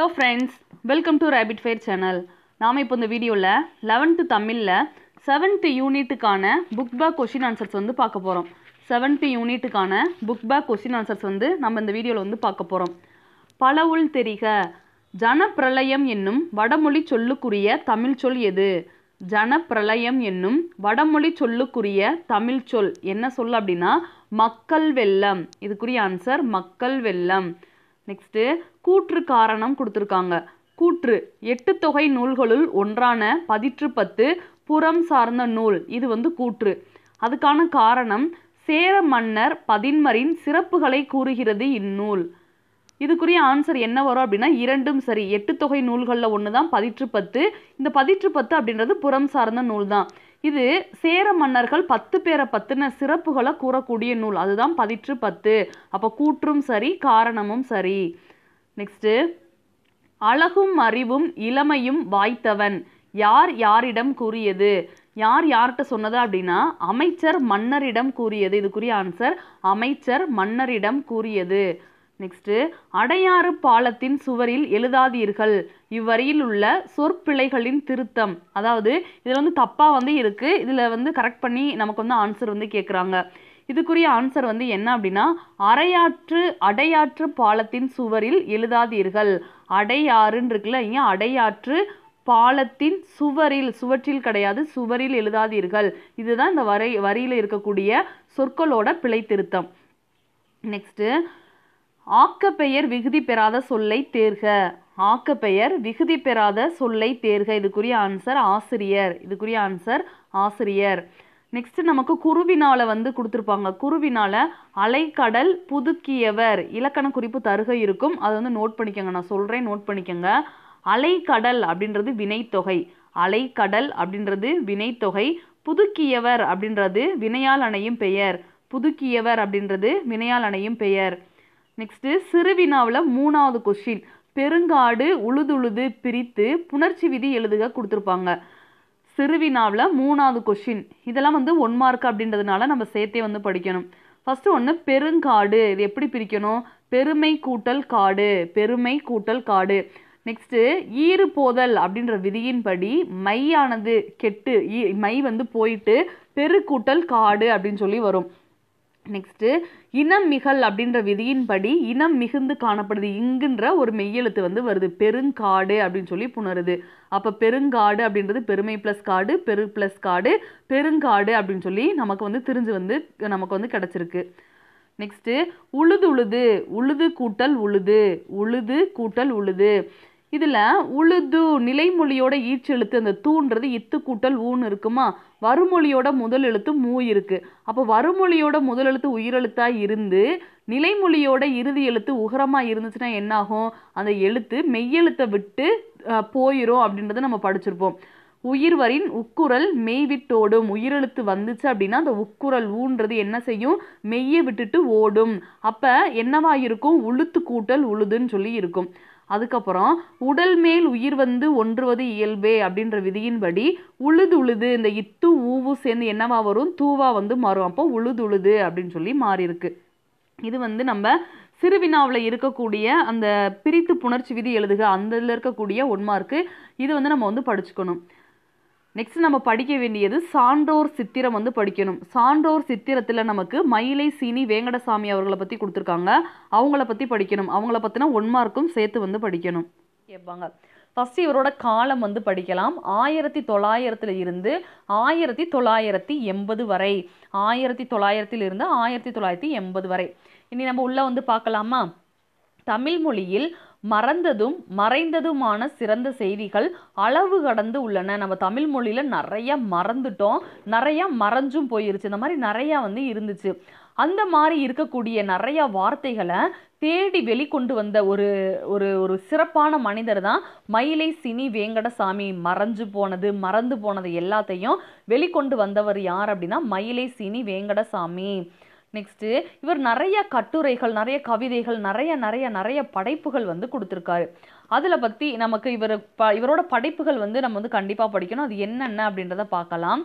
Hello friends, welcome to Rabbit Fair channel. நாம இப்போ இந்த வீடியோல 11th தமிழ்ல 7th யூனிட்டுக்கான புக் பேக் क्वेश्चन ஆன்சர்ஸ் வந்து பார்க்க போறோம். 7th யூனிட்டுக்கான புக் பேக் क्वेश्चन ஆன்சர்ஸ் வந்து நம்ம இந்த வீடியோல வந்து பார்க்க போறோம். பலவுள் தெரிக. ஜனப்பிரளயம் என்னும் வடமொழி சொல்லுக்குரிய தமிழ் சொல் எது? ஜனப்பிரளயம் என்னும் வடமொழி சொல்லுக்குரிய தமிழ் சொல் என்ன சொல் அப்படின்னா மக்கள் வெள்ளம். இதுக்குரிய ஆன்சர் மக்கள் வெள்ளம். நெக்ஸ்ட் கூற்று காரணம் கொடுத்துருக்காங்க. கூற்று 8 தொகை நூல்களுள் ஒன்றான 10 புறம் சார்ந்த நூல். இது வந்து கூற்று. அதுக்கான காரணம் சேர மன்னர் பதின்மரின் சிறப்புகளை கூறுகிறது இந்நூல். இதுக்குரிய ஆன்சர் என்ன வரும் அப்படின்னா இரண்டும் சரி. 8 தொகை நூல்களில் ஒன்று தான் 10. இந்த 10 அப்படின்றது புறம் சார்ந்த நூல் தான். இது சேர மன்னர்கள் 10 பேரை பற்றின சிறப்புகளை கூறக்கூடிய நூல். அதுதான் 10. அப்போ கூற்றும் சரி, காரணமும் சரி. நெக்ஸ்ட்டு அழகும் அறிவும் இளமையும் வாய்த்தவன் யார் யாரிடம் கூறியது? யார் யார்கிட்ட சொன்னது அப்படின்னா அமைச்சர் மன்னரிடம் கூறியது. இதுக்குரிய ஆன்சர் அமைச்சர் மன்னரிடம் கூறியது. நெக்ஸ்ட்டு அடையாறு பாலத்தின் சுவரில் எழுதாதீர்கள் இவ்வரியில் உள்ள சொற்பிழைகளின் திருத்தம். அதாவது இதில் வந்து தப்பாக வந்து இருக்குது. இதில் வந்து கரெக்ட் பண்ணி நமக்கு வந்து ஆன்சர் வந்து கேட்குறாங்க. இதுக்குரிய ஆன்சர் வந்து என்ன அப்படின்னா அடையாற்று பாலத்தின் சுவரில் எழுதாதீர்கள். அடையாறுன்னு இருக்குல்ல, இங்கே அடையாற்று பாலத்தின் சுவற்றில் கிடையாது, சுவரில் எழுதாதீர்கள். இதுதான் இந்த வரியில் இருக்கக்கூடிய சொற்களோட பிழை திருத்தம். நெக்ஸ்ட்டு ஆக்கப்பெயர் விகுதி பெறாத சொல்லை தேர்க. ஆக்கப்பெயர் விகுதி பெறாத சொல்லை தேர்க. இதுக்குரிய ஆன்சர் ஆசிரியர். இதுக்குரிய ஆன்சர் ஆசிரியர். நெக்ஸ்ட் நமக்கு குருவினால வந்து கொடுத்துருப்பாங்க. குருவினால அலைக்கடல் புதுக்கியவர் இலக்கண குறிப்பு தருக இருக்கும். அதை வந்து நோட் பண்ணிக்கோங்க. நான் சொல்கிறேன், நோட் பண்ணிக்கோங்க. அலைக்கடல் அப்படின்றது வினைத்தொகை. அலைக்கடல் அப்படின்றது வினைத்தொகை. புதுக்கியவர் அப்படின்றது வினையால் அணையும் பெயர். புதுக்கியவர் அப்படின்றது வினையால் அணையும் பெயர். நெக்ஸ்ட்டு சிறுவினாவில் 3வது கொஸ்டின் பெருங்காடு உழுதுழுது பிரித்து புணர்ச்சி விதி எழுதுக கொடுத்துருப்பாங்க. சிறுவினாவில் 3வது கொஸ்டின். இதெல்லாம் வந்து 1 மார்க் அப்படின்றதுனால நம்ம சேர்த்தே வந்து படிக்கணும். ஃபஸ்ட்டு ஒன்று பெருங்காடு. இது எப்படி பிரிக்கணும்? பெருமை கூட்டல் காடு. பெருமை கூட்டல் காடு. நெக்ஸ்ட்டு ஈறு போதல் அப்படின்ற விதியின்படி மையானது கெட்டு மை வந்து போயிட்டு பெருக்கூட்டல் காடு அப்படின்னு சொல்லி வரும். நெக்ஸ்ட்டு இனம் மிகல் அப்படின்ற விதியின்படி இனம் மிகுந்து காணப்படுது. இங்குன்ற ஒரு மெய்யெழுத்து வந்து வருது. பெருங்காடு அப்படின்னு சொல்லி புணருது. அப்போ பெருங்காடு அப்படின்றது பெருமை ப்ளஸ் காடு, பெரு ப்ளஸ் காடு, பெருங்காடு அப்படின்னு சொல்லி நமக்கு வந்து தெரிஞ்சு வந்து நமக்கு வந்து கிடச்சிருக்கு. நெக்ஸ்ட்டு உழுது உழுது கூட்டல் உழுது. உழுது கூட்டல் உழுது. இதில் உழுது நிலைமொழியோட ஈச்செழுத்து அந்த தூன்றது இத்து கூட்டல் ஊன்னு இருக்குமா? வருமொழியோட முதல் எழுத்து மூ இருக்கு. அப்போ வருமொழியோட முதல் எழுத்து உயிரெழுத்தாக இருந்து நிலைமொழியோட இறுதி எழுத்து உகரமாக இருந்துச்சுன்னா என்னாகும்? அந்த எழுத்து மெய்யெழுத்தை விட்டு போயிடும் அப்படின்றத நம்ம படிச்சிருப்போம். உயிர்வரின் உக்குரல் மெய் விட்டோடும். உயிரெழுத்து வந்துச்சு அப்படின்னா அந்த உக்குரல் ஊன்றது என்ன செய்யும்? மெய்யை விட்டுட்டு ஓடும். அப்போ என்னவா இருக்கும்? உளுத்து கூட்டல் உழுதுன்னு சொல்லி இருக்கும். அதுக்கப்புறம் உடல் மேல் உயிர் வந்து ஒன்றுவது இயல்பே அப்படின்ற விதியின்படி உழுது இந்த இத்து ஊவு சேர்ந்து என்னவா வரும்? தூவா வந்து மாறும். அப்போ உழுது அப்படின்னு சொல்லி மாறி இருக்கு. இது வந்து நம்ம சிறுவினாவில் இருக்கக்கூடிய அந்த பிரித்து புணர்ச்சி விதி எழுதுக அந்த இதில் இருக்கக்கூடிய 1 மார்க்கு. இது வந்து நம்ம வந்து படிச்சுக்கணும். நெக்ஸ்ட் நம்ம படிக்க வேண்டியது சான்றோர் சித்திரம் வந்து படிக்கணும். சான்றோர் சித்திரத்தில் நமக்கு மயிலை சீனி வேங்கடசாமி அவர்களை பற்றி கொடுத்துருக்காங்க. அவங்கள பற்றி படிக்கணும். அவங்கள பற்றினா 1 மார்க்கும் சேர்த்து வந்து படிக்கணும் கேட்பாங்க. ஃபஸ்ட்டு இவரோட காலம் வந்து படிக்கலாம். 1900 இருந்து 1980 வரை. 1900 இருந்து 1980 வரை. இனி நம்ம உள்ள வந்து பார்க்கலாமா? தமிழ் மொழியில் மறந்ததும் மறைந்ததுமான சிறந்த செய்திகள் அளவு கடந்து உள்ளன. நம்ம தமிழ் மொழியில் நிறைய மறந்துட்டோம், நிறைய மறைஞ்சும் போயிருச்சு. இந்த மாதிரி நிறையா வந்து இருந்துச்சு. அந்த மாதிரி இருக்கக்கூடிய நிறைய வார்த்தைகளை தேடி வெளிக்கொண்டு வந்த ஒரு ஒரு ஒரு சிறப்பான மனிதர் தான் மயிலை சினி வேங்கடசாமி. மறந்து போனது எல்லாத்தையும் வெளிக்கொண்டு வந்தவர் யார் அப்படின்னா மயிலை சினி வேங்கடசாமி. நெக்ஸ்ட்டு இவர் நிறைய கட்டுரைகள், நிறைய கவிதைகள், நிறைய படைப்புகள் வந்து கொடுத்துருக்காரு. அதில் பற்றி நமக்கு இவரோட படைப்புகள் வந்து நம்ம வந்து கண்டிப்பாக படிக்கணும். அது என்னென்ன அப்படின்றத பார்க்கலாம்.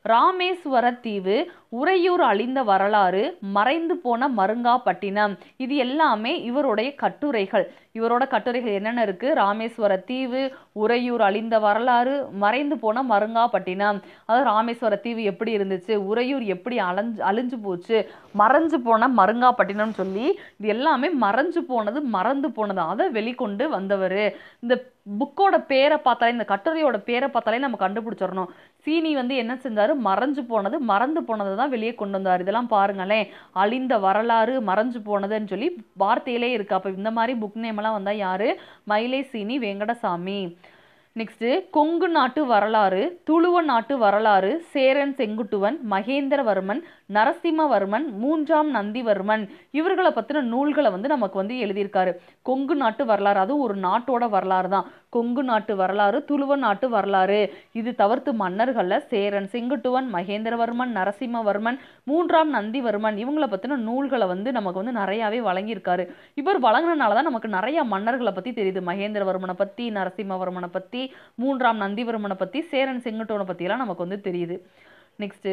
ராமேஸ்வர தீவு, உறையூர் அழிந்த வரலாறு, மறைந்து போன மருங்காப்பட்டினம். இது எல்லாமே இவருடைய கட்டுரைகள். இவரோட கட்டுரைகள் என்னென்ன இருக்கு? ராமேஸ்வர தீவு, உறையூர் அழிந்த வரலாறு, மறைந்து போன மருங்காப்பட்டினம். அதாவது ராமேஸ்வர தீவு எப்படி இருந்துச்சு, உறையூர் எப்படி அழிஞ்சு போச்சு, மறைஞ்சு போன மருங்காப்பட்டினம் சொல்லி இது எல்லாமே மறைஞ்சு போனது மறந்து போனது அதை வெளிக்கொண்டு வந்தவர். இந்த புக்கோட பேரை பார்த்தாலே, இந்த கட்டுரையோட பேரை பார்த்தாலே நம்ம கண்டுபிடிச்சிடணும். சீனி என்ன செஞ்சாரு? மறைஞ்சு போனது மறந்து போனதை தான் வெளியே கொண்டு வந்தார். இதெல்லாம் பாருங்களேன், அழிந்த வரலாறு, மறைஞ்சு போனதுன்னு சொல்லி வார்த்தையிலே இருக்கு. அப்போ இந்த மாதிரி புக் நேம் எல்லாம் வந்தா யாரு? மயிலை சீனி வெங்கடசாமி. நெக்ஸ்ட் கொங்கு நாட்டு வரலாறு, துளுவ நாட்டு வரலாறு, சேரன் செங்குட்டுவன், மகேந்திரவர்மன், நரசிம்மவர்மன், மூன்றாம் நந்திவர்மன், இவர்களை பத்தின நூல்களை நமக்கு எழுதியிருக்காரு. கொங்கு நாட்டு வரலாறு, அதுவும் ஒரு நாட்டோட வரலாறு தான். கொங்கு நாட்டு வரலாறு, துளுவ நாட்டு வரலாறு. இது தவிர்த்து மன்னர்கள்ல சேரன் செங்குட்டுவன், மகேந்திரவர்மன், நரசிம்மவர்மன், மூன்றாம் நந்திவர்மன், இவங்களை பத்தின நூல்களை நமக்கு நிறையாவே வழங்கியிருக்காரு. இவர் வழங்கினாலதான் நமக்கு நிறைய மன்னர்களை பத்தி தெரியுது. மகேந்திரவர்மனை பத்தி, நரசிம்மவர்மனை பத்தி, மூன்றாம் நந்திவர்மனை பத்தி, சேரன் செங்குட்டுவனை பத்தி எல்லாம் நமக்கு தெரியுது. நெக்ஸ்ட்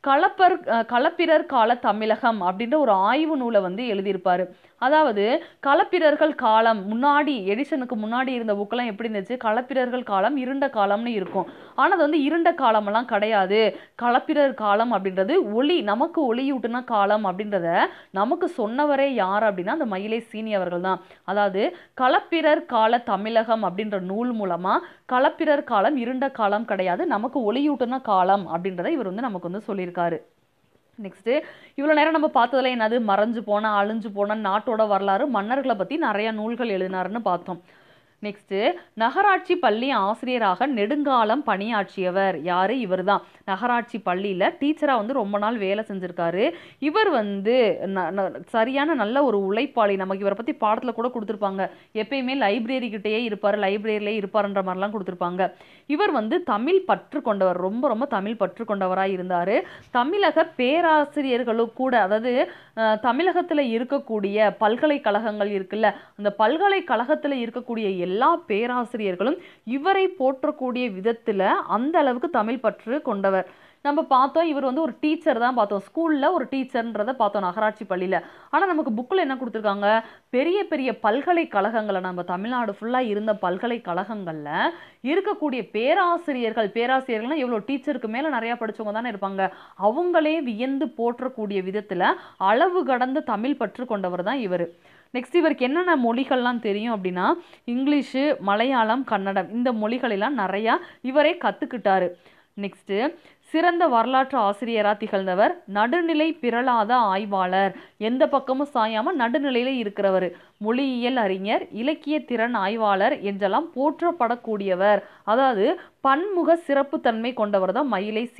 களப்பிரர் கால தமிழகம் அப்படின்ற ஒரு ஆய்வு நூலை எழுதியிருப்பாரு. அதாவது களப்பிரர்கள் காலம், முன்னாடி எடிஷனுக்கு முன்னாடி இருந்த புக்கெல்லாம் எப்படி இருந்துச்சு? களப்பிரர்கள் காலம் இருண்ட காலம்னு இருக்கும். ஆனா அது இருண்ட காலமெல்லாம் கிடையாது. களப்பிரர் காலம் அப்படின்றது நமக்கு ஒளியூட்டுன காலம் அப்படின்றத நமக்கு சொன்னவரே யார் அப்படின்னா அந்த மயிலை சீனி அவர்கள் தான். அதாவது களப்பிரர் கால தமிழகம் அப்படின்ற நூல் மூலமா களப்பிரர் காலம் இருண்ட காலம் கிடையாது, நமக்கு ஒளியூட்டுன காலம் அப்படின்றத இவர் நமக்கு சொல்லியிருக்காரு. நெக்ஸ்ட் இவ்வளவு நேரம் நம்ம பார்த்ததுல என்னது? மறைஞ்சு போன, அழிஞ்சு போன நாட்டோட வரலாறு, மன்னர்களை பத்தி நிறைய நூல்கள் எழுதினாருன்னு பார்த்தோம். நெக்ஸ்ட் நகராட்சி பள்ளி ஆசிரியராக நெடுங்காலம் பணியாற்றியவர் யாரு? இவர் தான். நகராட்சி பள்ளியில டீச்சரா ரொம்ப நாள் வேலை செஞ்சிருக்காரு. இவர் சரியான நல்ல ஒரு உழைப்பாளி. நமக்கு இவரை பத்தி பாடத்துல கூட கொடுத்துருப்பாங்க. எப்பயுமே லைப்ரரி கிட்டேயே இருப்பாரு, லைப்ரரியிலே இருப்பாருன்ற மாதிரிலாம் கொடுத்துருப்பாங்க. இவர் தமிழ் பற்று கொண்டவர், ரொம்ப ரொம்ப தமிழ் பற்று கொண்டவராக இருந்தாரு. தமிழக பேராசிரியர்களும் கூட, அதாவது தமிழகத்துல இருக்கக்கூடிய பல்கலைக்கழகங்கள் இருக்குல்ல, அந்த பல்கலைக்கழகத்துல இருக்கக்கூடிய எல்லா பேராசிரியர்களும் இவரை போற்றக்கூடிய விதத்துல அந்த அளவுக்கு தமிழ் பற்று கொண்டவர். நம்ம பார்த்தோம் இவர் ஒரு டீச்சர் தான் பார்த்தோம், ஸ்கூல்ல ஒரு டீச்சர்ன்றதை பார்த்தோம் நகராட்சி பள்ளியில. ஆனா நமக்கு புக்ல என்ன கொடுத்துருக்காங்க? பெரிய பெரிய பல்கலைக்கழகங்களை, நம்ம தமிழ்நாடு ஃபுல்லா இருந்த பல்கலைக்கழகங்கள்ல இருக்கக்கூடிய பேராசிரியர்கள்னா எவ்வளவு டீச்சருக்கு மேல நிறைய படிச்சவங்க தானே இருப்பாங்க, அவங்களே வியந்து போற்றக்கூடிய விதத்துல அளவு கடந்த தமிழ் பற்று கொண்டவர் தான் இவர். நெக்ஸ்ட் இவருக்கு என்னென்ன மொழிகள்லாம் தெரியும் அப்படின்னா இங்கிலீஷு, மலையாளம், கன்னடம், இந்த மொழிகளெல்லாம் நிறையா இவரே கற்றுக்கிட்டாரு. நெக்ஸ்ட்டு சிறந்த வரலாற்று ஆசிரியராக திகழ்ந்தவர், நடுநிலை பிறளாத ஆய்வாளர், எந்த பக்கமும் சாயாமல் நடுநிலையில் இருக்கிறவர், மொழியியல் அறிஞர், இலக்கிய திறன் ஆய்வாளர் என்றெல்லாம் போற்றப்படக்கூடியவர். அதாவது பன்முக சிறப்புத்தன்மை கொண்டவர் தான்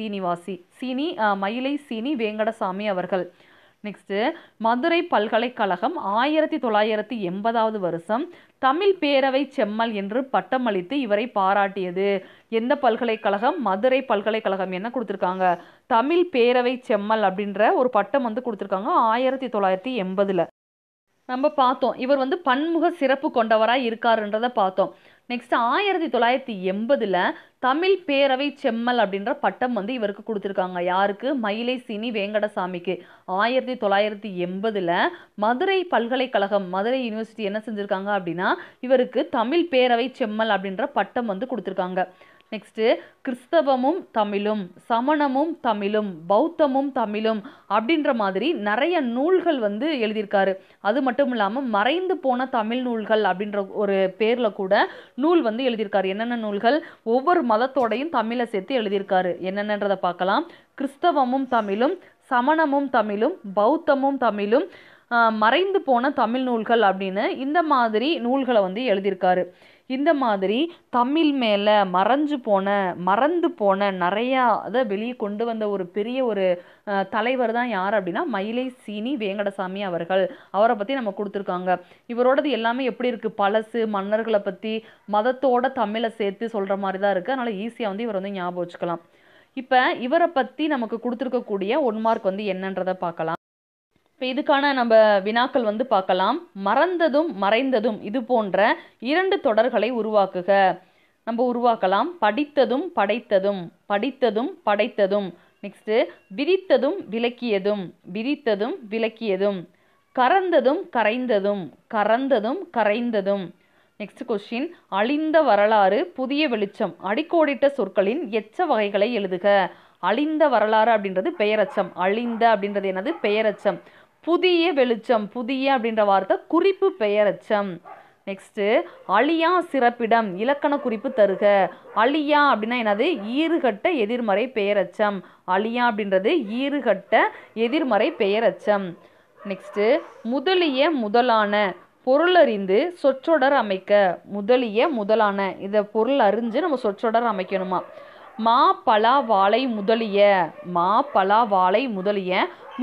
மயிலை சீனி வெங்கடசாமி அவர்கள். நெக்ஸ்ட் மதுரை பல்கலைக்கழகம் 1980 வருஷம் தமிழ் பேரவை செம்மல் என்று பட்டம் அளித்து இவரை பாராட்டியது. எந்த பல்கலைக்கழகம்? மதுரை பல்கலைக்கழகம். என்ன கொடுத்துருக்காங்க? தமிழ் பேரவை செம்மல் அப்படின்ற ஒரு பட்டம் கொடுத்துருக்காங்க 1980. நம்ம பார்த்தோம் இவர் பன்முக சிறப்பு கொண்டவராக இருக்காருன்றதை பார்த்தோம். நெக்ஸ்ட் 1980 தமிழ் பேரவை செம்மல் அப்படின்ற பட்டம் இவருக்கு கொடுத்துருக்காங்க. யாருக்கு? மயிலை சீனி வெங்கடசாமிக்கு. 1980 மதுரை பல்கலைக்கழகம், மதுரை யூனிவர்சிட்டி என்ன செஞ்சிருக்காங்க அப்படின்னா இவருக்கு தமிழ் பேரவை செம்மல் அப்படின்ற பட்டம் கொடுத்துருக்காங்க. நெக்ஸ்ட் கிறிஸ்தவமும் தமிழும், சமணமும் தமிழும், பௌத்தமும் தமிழும் அப்படின்ற மாதிரி நிறைய நூல்கள் எழுதியிருக்காரு. அது மட்டும் இல்லாமல் மறைந்து போன தமிழ் நூல்கள் அப்படின்ற ஒரு பேர்ல கூட நூல் எழுதியிருக்காரு. என்னென்ன நூல்கள்? ஒவ்வொரு மதத்தோடையும் தமிழை சேர்த்து எழுதியிருக்காரு. என்னென்னன்றதை பார்க்கலாம். கிறிஸ்தவமும் தமிழும், சமணமும் தமிழும், பௌத்தமும் தமிழும், மறைந்து போன தமிழ் நூல்கள் அப்படின்னு இந்த மாதிரி நூல்களை எழுதியிருக்காரு. இந்த மாதிரி தமிழ் மேல மறந்து போன நிறையா அதை வெளியே கொண்டு வந்த ஒரு பெரிய ஒரு தலைவர் தான் யார் அப்படின்னா மயிலை சீனி வெங்கடசாமி அவர்கள். அவரை பத்தி நம்ம கொடுத்துருக்காங்க. இவரோடது எல்லாமே எப்படி இருக்கு? பழசு, மன்னர்களை பத்தி, மதத்தோட தமிழை சேர்த்து சொல்ற மாதிரி தான் இருக்கு. அதனால ஈஸியா இவர் ஞாபகம் வச்சுக்கலாம். இப்ப இவரை பத்தி நமக்கு கொடுத்துருக்கக்கூடிய 1 மார்க் என்னன்றதை பார்க்கலாம். இப்போ இதுக்கான நம்ம வினாக்கள் பார்க்கலாம். மறந்ததும் மறைந்ததும் இது போன்ற 2 தொடர்களை உருவாக்குக. நம்ம உருவாக்கலாம். படித்ததும் படைத்ததும், படித்ததும் படைத்ததும், நெக்ஸ்ட்டு விரித்ததும் விளக்கியதும், விரித்ததும் விளக்கியதும், கறந்ததும் கரைந்ததும், கறந்ததும் கரைந்ததும். நெக்ஸ்ட் கொஸ்டின், அழிந்த வரலாறு புதிய வெளிச்சம், அடிக்கோடிட்ட சொற்களின் எச்ச வகைகளை எழுதுக. அழிந்த வரலாறு அப்படின்றது பெயரச்சம், அழிந்த அப்படின்றது என்னது பெயரச்சம், புதிய வெளிச்சம், புதிய அப்படின்ற வார்த்தை குறிப்பு பெயரச்சம். நெக்ஸ்ட்டு அழியா சிறப்பிடம் இலக்கண குறிப்பு தருக. அழியா அப்படின்னா என்னது ஈறுகட்ட எதிர்மறை பெயரச்சம், அழியா அப்படின்றது ஈறுகட்ட எதிர்மறை பெயரச்சம். நெக்ஸ்ட்டு முதலிய முதலான பொருளறிந்து சொற்றொடர் அமைக்க, முதலிய முதலான இதை பொருள் அறிஞ்சு நம்ம சொற்றொடர் அமைக்கணுமா. மா பலா வாழை முதலிய, மா பலா வாழை முதலிய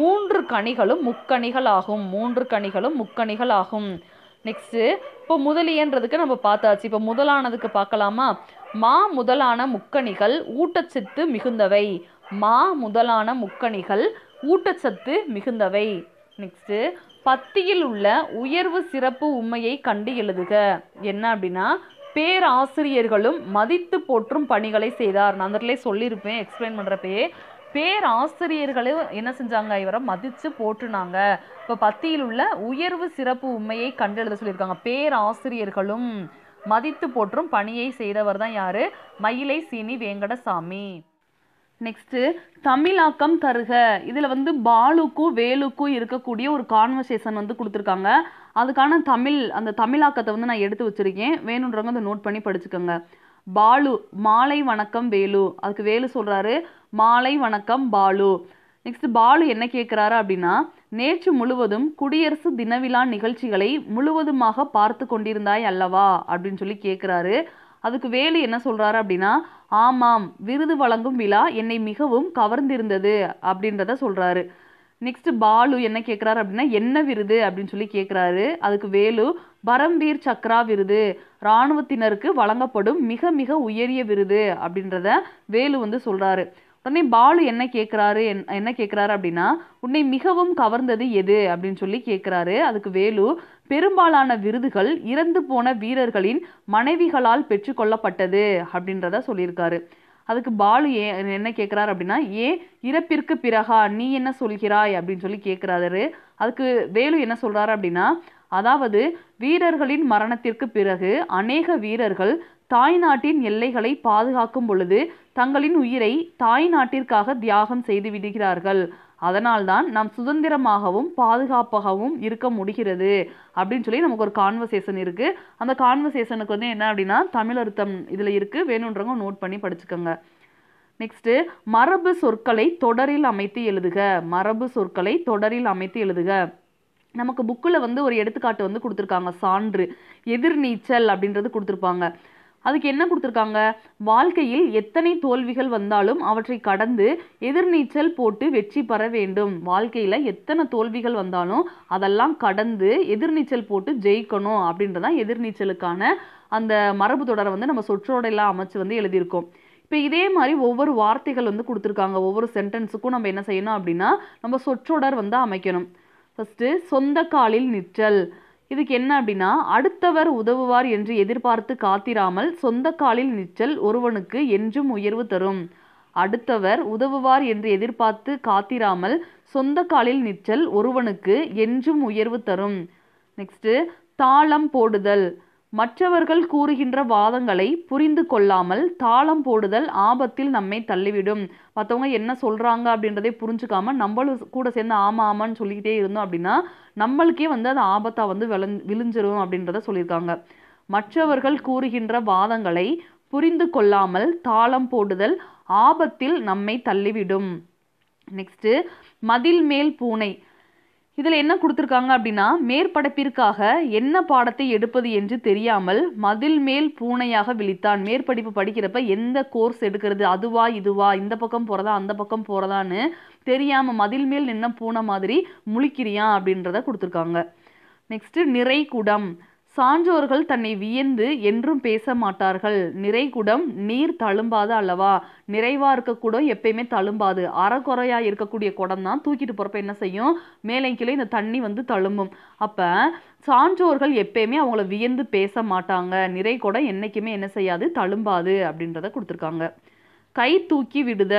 3 கனிகளும் முக்கணிகள் ஆகும், 3 கனிகளும் முக்கணிகள் ஆகும். நெக்ஸ்ட்டு இப்போ முதலியன்றதுக்கு நம்ம பார்த்தாச்சு, இப்போ முதலானதுக்கு பார்க்கலாமா. மா முதலான முக்கணிகள் ஊட்டச்சத்து மிகுந்தவை, மா முதலான முக்கணிகள் ஊட்டச்சத்து மிகுந்தவை. நெக்ஸ்ட்டு பத்தியில் உள்ள உயர்வு சிறப்பு உண்மையை கண்டு எழுதுக. என்ன அப்படின்னா பேராசிரியர்களும் மதித்து போற்றும் பணிகளை செய்தார். நான் அந்த சொல்லியிருப்பேன் எக்ஸ்பிளைன் பண்ணுறப்பே, பேராசிரியர்களும் என்ன செஞ்சாங்க, இவரை மதித்து போற்றுனாங்க. இப்போ பத்தியில் உள்ள உயர்வு சிறப்பு உண்மையை கண்டு எழுத சொல்லியிருக்காங்க. பேராசிரியர்களும் மதித்து போற்றும் பணியை செய்தவர் தான் யாரு, மயிலை சீனி வேங்கடசாமி. நெக்ஸ்ட்டு தமிழாக்கம் தருக. இதில் வந்து பாலுக்கும் வேலுக்கும் இருக்கக்கூடிய ஒரு கான்வர்சேஷன் வந்து கொடுத்துருக்காங்க. அதுக்கான அந்த தமிழாக்கத்தை வந்து நான் எடுத்து வச்சுருக்கேன், வேணுன்றவங்க அதை நோட் பண்ணி படிச்சுக்கோங்க. பாலு, மாலை வணக்கம் வேலு. அதுக்கு வேலு சொல்கிறாரு மாலை வணக்கம் பாலு. நெக்ஸ்ட் பாலு என்ன கேட்குறாரு அப்படின்னா, நேற்று முழுவதும் குடியரசு தினவிழா நிகழ்ச்சிகளை முழுவதுமாக பார்த்து கொண்டிருந்தாய் அல்லவா அப்படின்னு சொல்லி கேட்குறாரு. அதுக்கு வேலு என்ன சொல்கிறாரு அப்படின்னா, ஆமாம், விருது வழங்கும் விழா என்னை மிகவும் கவர்ந்திருந்தது அப்படின்றத சொல்கிறாரு. நெக்ஸ்ட் பாலு என்ன கேட்குறாரு அப்படின்னா, என்ன விருது அப்படின்னு சொல்லி கேட்குறாரு. அதுக்கு வேலு பரம்வீர் சக்ரா விருது, இராணுவத்தினருக்கு வழங்கப்படும் மிக மிக உயரிய விருது அப்படின்றத வேலு வந்து சொல்கிறாரு. உடனே பாலு என்ன கேட்குறாரு அப்படின்னா, உன்னை மிகவும் கவர்ந்தது எது அப்படின்னு சொல்லி கேட்குறாரு. அதுக்கு வேலு பெரும்பாலான விருதுகள் இறந்து போன வீரர்களின் மனைவிகளால் பெற்றுக்கொள்ளப்பட்டது அப்படின்றத சொல்லியிருக்காரு. அதுக்கு பாலு என்ன கேட்குறாரு அப்படின்னா, ஏன் இறப்பிற்கு பிறகா நீ என்ன சொல்கிறாய் அப்படின்னு சொல்லி கேட்குறாரு. அதுக்கு வேலு என்ன சொல்கிறாரு அப்படின்னா, அதாவது வீரர்களின் மரணத்திற்கு பிறகு அநேக வீரர்கள் தாய் நாட்டின் எல்லைகளை பாதுகாக்கும் பொழுது தங்களின் உயிரை தாய் நாட்டிற்காக தியாகம் செய்து விடுகிறார்கள். அதனால்தான் நாம் சுதந்திரமாகவும் பாதுகாப்பாகவும் இருக்க முடிகிறது அப்படின்னு சொல்லி நமக்கு ஒரு கான்வர்சேஷன் இருக்குது. அந்த கான்வர்சேஷனுக்கு வந்து என்ன அப்படின்னா தமிழ் அர்த்தம் இதில் இருக்குது, வேணுன்றவங்க நோட் பண்ணி படிச்சுக்கோங்க. நெக்ஸ்ட்டு மரபு சொற்களை தொடரில் அமைத்து எழுதுக. மரபு சொற்களை தொடரில் அமைத்து எழுதுக. நமக்கு புக்கில் வந்து ஒரு எடுத்துக்காட்டு வந்து கொடுத்துருக்காங்க, சான்று எதிர்நீச்சல் அப்படின்றது கொடுத்துருப்பாங்க. அதுக்கு என்ன கொடுத்துருக்காங்க, வாழ்க்கையில் எத்தனை தோல்விகள் வந்தாலும் அவற்றை கடந்து எதிர்நீச்சல் போட்டு வெற்றி பெற வேண்டும். வாழ்க்கையில் எத்தனை தோல்விகள் வந்தாலும் அதெல்லாம் கடந்து எதிர்நீச்சல் போட்டு ஜெயிக்கணும் அப்படின்றதான் எதிர்நீச்சலுக்கான அந்த மரபு தொடரை வந்து நம்ம சொற்றோடையெல்லாம் அமைச்சு வந்து எழுதியிருக்கோம். இப்போ இதே மாதிரி ஒவ்வொரு வார்த்தைகள் வந்து கொடுத்துருக்காங்க. ஒவ்வொரு சென்டென்ஸுக்கும் நம்ம என்ன செய்யணும் அப்படின்னா நம்ம சொற்றொடர் வந்து அமைக்கணும். ஃபஸ்ட்டு சொந்த காலில் நிற்றல். இதுக்கு என்ன அப்படின்னா, அடுத்தவர் உதவுவார் என்று எதிர்பார்த்து காத்திராமல் சொந்த காலில் நிற்றல் ஒருவனுக்கு என்றும் உயர்வு தரும். அடுத்தவர் உதவுவார் என்று எதிர்பார்த்து காத்திராமல் சொந்த காலில் நிற்றல் ஒருவனுக்கு என்றும் உயர்வு தரும். நெக்ஸ்ட்டு தாளம் போடுதல். மற்றவர்கள் கூறுகின்ற வாதங்களை புரிந்து கொள்ளாமல் தாளம் போடுதல் ஆபத்தில் நம்மை தள்ளிவிடும். மற்றவங்க என்ன சொல்கிறாங்க அப்படின்றதே புரிஞ்சுக்காம நம்மளும் கூட சேர்ந்து ஆமான்னு சொல்லிக்கிட்டே இருந்தோம் அப்படின்னா நம்மளுக்கே வந்து அது ஆபத்தாக வந்து விழுஞ்சிரும் அப்படின்றத சொல்லியிருக்காங்க. மற்றவர்கள் கூறுகின்ற வாதங்களை புரிந்து கொள்ளாமல் தாளம் போடுதல் ஆபத்தில் நம்மை தள்ளிவிடும். நெக்ஸ்ட்டு மதில் மேல் பூனை. இதில் என்ன கொடுத்துருக்காங்க அப்படின்னா, மேற்படிப்பிற்காக என்ன பாடத்தை எடுப்பது என்று தெரியாமல் மதில் மேல் பூனையாக விழித்தான். மேற்படிப்பு படிக்கிறப்ப எந்த கோர்ஸ் எடுக்கிறது, அதுவா இதுவா, இந்த பக்கம் போகிறதா அந்த பக்கம் போகிறதான்னு தெரியாமல் மதில் மேல் நின்ன பூனை மாதிரி முழிக்கிறியான் அப்படின்றத கொடுத்துருக்காங்க. நெக்ஸ்ட்டு நிறைகுடம். சான்றோர்கள் தன்னை வியந்து என்றும் பேச மாட்டார்கள். நிறைகுடம் நீர் தழும்பாது அல்லவா. நிறைவாக இருக்க குடம் எப்பயுமே தழும்பாது. அறக்குறையாக இருக்கக்கூடிய குடம் தான் தூக்கிட்டு போகிறப்ப என்ன செய்யும், மேலே கீழே இந்த தண்ணி வந்து தழும்பும். அப்போ சான்றோர்கள் எப்பயுமே அவங்கள வியந்து பேச மாட்டாங்க. நிறைகுடம் என்றைக்குமே என்ன செய்யாது, தழும்பாது அப்படின்றத கொடுத்துருக்காங்க. கை தூக்கி விடுதல்.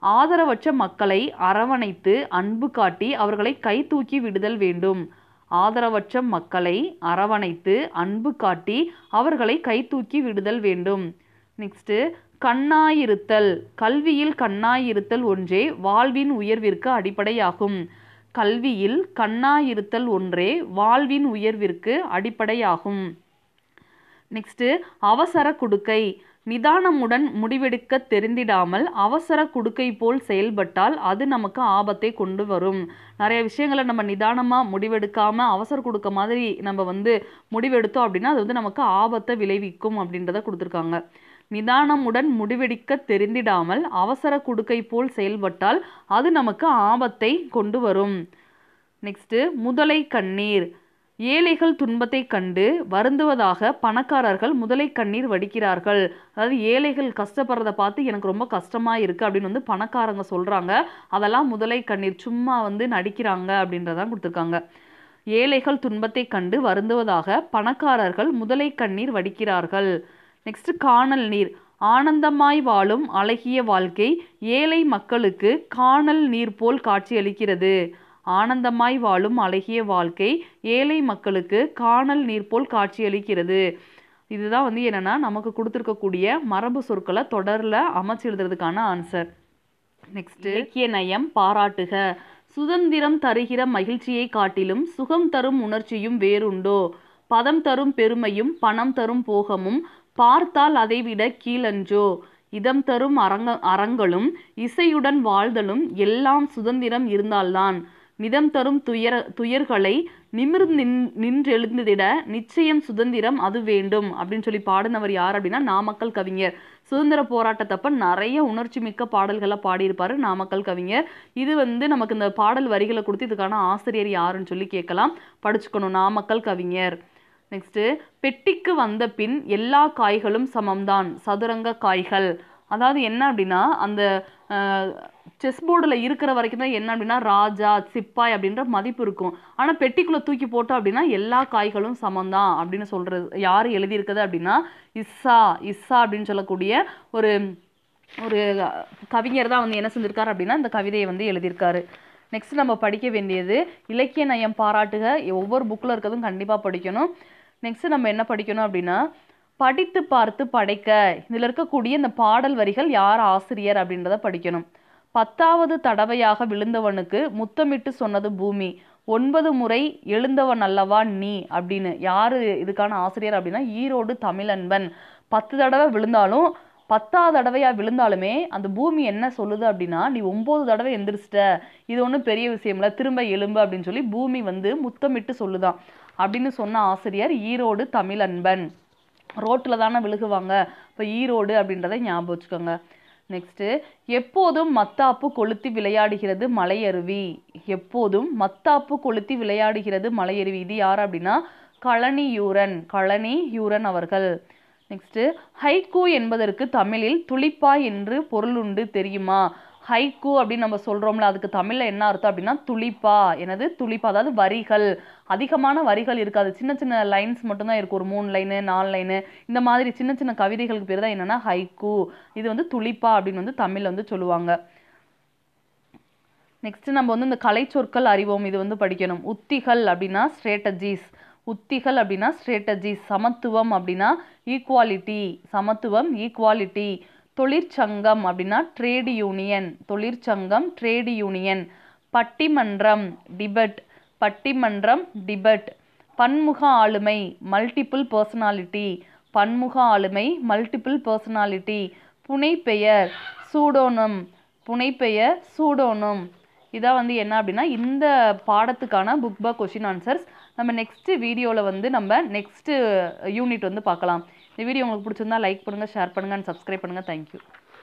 ஆதரவற்ற மக்களை அரவணைத்து அன்பு காட்டி அவர்களை கை தூக்கி விடுதல் வேண்டும். ஆதரவற்ற மக்களை அரவணைத்து அன்பு காட்டி அவர்களை கை தூக்கி விடுதல் வேண்டும். நெக்ஸ்ட்டு கண்ணாயிருத்தல். கல்வியில் கண்ணாயிருத்தல் ஒன்றே வாழ்வின் உயர்விற்கு அடிப்படையாகும். கல்வியில் கண்ணாயிருத்தல் ஒன்றே வாழ்வின் உயர்விற்கு அடிப்படையாகும். நெக்ஸ்ட்டு அவசர குடுக்கை. நிதானமுடன் முடிவெடுக்க தெரிந்திடாமல் அவசர குடுக்கை போல் செயல்பட்டால் அது நமக்கு ஆபத்தை கொண்டு வரும். நிறைய விஷயங்களை நம்ம நிதானமாக முடிவெடுக்காமல் அவசர குடுக்க மாதிரி நம்ம முடிவெடுத்தோம் அப்படின்னா அது நமக்கு ஆபத்தை விளைவிக்கும் அப்படின்றத கொடுத்துருக்காங்க. நிதானமுடன் முடிவெடுக்க தெரிந்திடாமல் அவசர குடுக்கை போல் செயல்பட்டால் அது நமக்கு ஆபத்தை கொண்டு வரும். நெக்ஸ்ட்டு முதலை கண்ணீர். ஏழைகள் துன்பத்தை கண்டு வருந்துவதாக பணக்காரர்கள் முதலை கண்ணீர் வடிக்கிறார்கள். அதாவது ஏழைகள் கஷ்டப்படுறத பார்த்து எனக்கு ரொம்ப கஷ்டமாக இருக்குது அப்படின்னு பணக்காரங்க சொல்கிறாங்க. அதெல்லாம் முதலை கண்ணீர், சும்மா நடிக்கிறாங்க அப்படின்றதான் கொடுத்துருக்காங்க. ஏழைகள் துன்பத்தை கண்டு வருந்துவதாக பணக்காரர்கள் முதலை கண்ணீர் வடிக்கிறார்கள். நெக்ஸ்ட் காணல் நீர். ஆனந்தமாய் வாழும் அழகிய வாழ்க்கை ஏழை மக்களுக்கு காணல் நீர் போல் காட்சியளிக்கிறது. ஆனந்தமாய் வாழும் அழகிய வாழ்க்கை ஏழை மக்களுக்கு காணல் நீர் போல் காட்சியளிக்கிறது. இதுதான் என்னன்னா நமக்கு கொடுத்துருக்கக்கூடிய மரபு சொற்களை தொடரில் அமைச்சு எழுதுறதுக்கான ஆன்சர். நெக்ஸ்ட் இலக்கிய நயம் பாராட்டுக. சுதந்திரம் தருகிற மகிழ்ச்சியை காட்டிலும் சுகம் தரும் உணர்ச்சியும் வேறுண்டோ. பதம் தரும் பெருமையும் பணம் தரும் போகமும் பார்த்தால் அதைவிட கீழன்றோ. இதம் தரும் அறங்களும் இசையுடன் வாழ்தலும் எல்லாம் சுதந்திரம் இருந்தால்தான். நிதம் தரும் துயர்களை நிமிர்ந்து நின்றெழுந்திட நிச்சயம் சுதந்திரம் அது வேண்டும் அப்படின்னு சொல்லி பாடினவர் யார் அப்படின்னா நாமக்கல் கவிஞர். சுதந்திர போராட்டத்தப்ப நிறைய உணர்ச்சி மிக்க பாடல்களை பாடியிருப்பாரு நாமக்கல் கவிஞர். இது நமக்கு இந்த பாடல் வரிகளை கொடுத்து இதுக்கான ஆசிரியர் யாருன்னு சொல்லி கேட்கலாம், படிச்சுக்கணும். நாமக்கல் கவிஞர். நெக்ஸ்ட்டு பெட்டிக்கு வந்த பின் எல்லா காய்களும் சமம்தான் சதுரங்க காய்கள். அதாவது என்ன அப்படின்னா அந்த செஸ் போர்டில் இருக்கிற வரைக்கும் தான் என்ன அப்படின்னா ராஜா சிப்பாய் அப்படின்ற மதிப்பு இருக்கும். ஆனால் பெட்டிக்குள்ளே தூக்கி போட்டோம் அப்படின்னா எல்லா காய்களும் சமம்தான் அப்படின்னு சொல்கிறது யார் எழுதியிருக்குது அப்படின்னா இஸ்ஸா அப்படின்னு சொல்லக்கூடிய ஒரு ஒரு கவிஞர் தான் என்ன செஞ்சிருக்காரு அப்படின்னா இந்த கவிதையை எழுதியிருக்காரு. நெக்ஸ்ட் நம்ம படிக்க வேண்டியது இலக்கிய நயம் பாராட்டுக. ஒவ்வொரு புக்கில் இருக்கிறதும் கண்டிப்பாக படிக்கணும். நெக்ஸ்ட் நம்ம என்ன படிக்கணும் அப்படின்னா படித்து பார்த்து படைக்க. இதில் இருக்கக்கூடிய இந்த பாடல் வரிகள் யார் ஆசிரியர் அப்படின்றத படிக்கணும். 10வது தடவையாக விழுந்தவனுக்கு முத்தமிட்டு சொன்னது பூமி. 9 முறை எழுந்தவன் அல்லவா நீ அப்படின்னு. யாரு இதுக்கான ஆசிரியர் அப்படின்னா ஈரோடு தமிழன்பன். 10 தடவை விழுந்தாலும் 10வது தடவையா விழுந்தாலுமே அந்த பூமி என்ன சொல்லுது அப்படின்னா நீ 9 தடவை எந்திரிச்சிட்ட, இது ஒன்றும் பெரிய விஷயம் இல்லை, திரும்ப எலும்பு அப்படின்னு சொல்லி பூமி முத்தமிட்டு சொல்லுதான் அப்படின்னு சொன்ன ஆசிரியர் ஈரோடு தமிழன்பன். ரோட்டில் தானே விழுகுவாங்க, இப்போ ஈரோடு அப்படின்றத ஞாபகம் வச்சுக்கோங்க. நெக்ஸ்ட்டு எப்போதும் மத்தாப்பு கொளுத்தி விளையாடுகிறது மலையருவி. எப்போதும் மத்தாப்பு கொளுத்தி விளையாடுகிறது மலையருவி. இது யார் அப்படின்னா கழனியூரன் அவர்கள். நெக்ஸ்ட்டு ஹைக்கூ என்பதற்கு தமிழில் துளிப்பாய் என்று பொருள் உண்டு தெரியுமா. ஹைக்கூ அப்படின்னு நம்ம சொல்கிறோம்ல, அதுக்கு தமிழில் என்ன அர்த்தம் அப்படின்னா துளிப்பா. என்னது துளிப்பா, அதாவது வரிகள், அதிகமான வரிகள் இருக்காது, சின்ன சின்ன லைன்ஸ் மட்டும்தான் இருக்கும், ஒரு 3 லைனு 4 லைனு இந்த மாதிரி சின்ன சின்ன கவிதைகளுக்கு பேர் தான் என்னென்னா ஹைக்கூ. இது துளிப்பா அப்படின்னு தமிழில் சொல்லுவாங்க. நெக்ஸ்ட் நம்ம இந்த கலை சொற்கள் அறிவோம், இது படிக்கணும். உத்திகள் அப்படின்னா ஸ்ட்ராட்டஜிஸ். உத்திகள் அப்படின்னா ஸ்ட்ராட்டஜிஸ். சமத்துவம் அப்படின்னா ஈக்குவாலிட்டி. சமத்துவம் ஈக்குவாலிட்டி. தொழிற்சங்கம் அப்படின்னா ட்ரேட் யூனியன். தொழிற்சங்கம் ட்ரேட் யூனியன். பட்டிமன்றம் டிபேட். பட்டிமன்றம் டிபேட். பன்முக ஆளுமை மல்டிபிள் பர்சனாலிட்டி. பன்முக ஆளுமை மல்டிபிள் பர்சனாலிட்டி. புனைப்பெயர் சூடோனம். புனைப்பெயர் சூடோனம். இதான் என்ன அப்படின்னா இந்த பாடத்துக்கான புக் பேக் கொஷின் ஆன்சர்ஸ். நம்ம நெக்ஸ்ட் வீடியோவில் நம்ம நெக்ஸ்ட் யூனிட் பார்க்கலாம். இந்த வீடியோ உங்களுக்கு பிடிச்சிருந்தா லைக் பண்ணுங்கள், ஷேர் பண்ணுங்கள் அண்ட் சப்ஸ்கிரைப் பண்ணுங்கள். தேங்க்யூ.